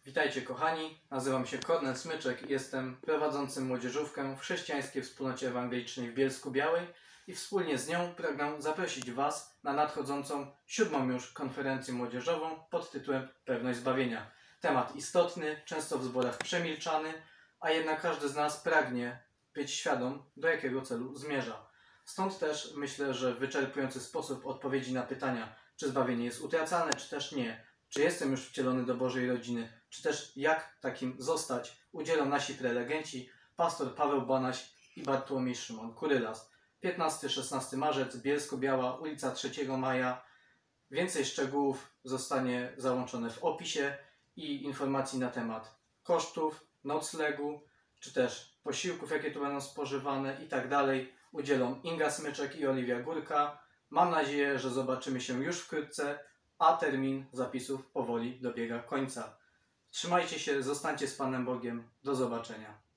Witajcie kochani, nazywam się Kornel Smyczek i jestem prowadzącym młodzieżówkę w chrześcijańskiej wspólnocie ewangelicznej w Bielsku-Białej i wspólnie z nią pragnę zaprosić Was na nadchodzącą 7. już konferencję młodzieżową pod tytułem Pewność Zbawienia. Temat istotny, często w zborach przemilczany, a jednak każdy z nas pragnie być świadom, do jakiego celu zmierza. Stąd też myślę, że w wyczerpujący sposób odpowiedzi na pytania, czy zbawienie jest utracalne, czy też nie, czy jestem już wcielony do Bożej rodziny, czy też jak takim zostać, udzielą nasi prelegenci, pastor Paweł Banaś i Bartłomiej Szymon Kurylas. 15-16 marzec, Bielsko-Biała, ulica 3 Maja. Więcej szczegółów zostanie załączone w opisie i informacji na temat kosztów, noclegu, czy też posiłków, jakie tu będą spożywane i tak dalej. Udzielą Inga Smyczek i Oliwia Górka. Mam nadzieję, że zobaczymy się już wkrótce, a termin zapisów powoli dobiega końca. Trzymajcie się, zostańcie z Panem Bogiem. Do zobaczenia.